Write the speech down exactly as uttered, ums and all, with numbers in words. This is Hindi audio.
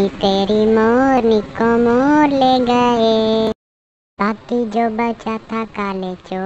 तेरी मोरनी को मोर ले गए। बाकी जो बचा था काले चोर